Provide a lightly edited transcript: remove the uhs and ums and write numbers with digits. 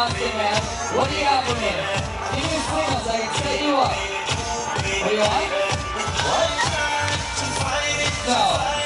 exhausting, man. What do you got for me? Give me a signal so I can set you up. What do you want? What? No.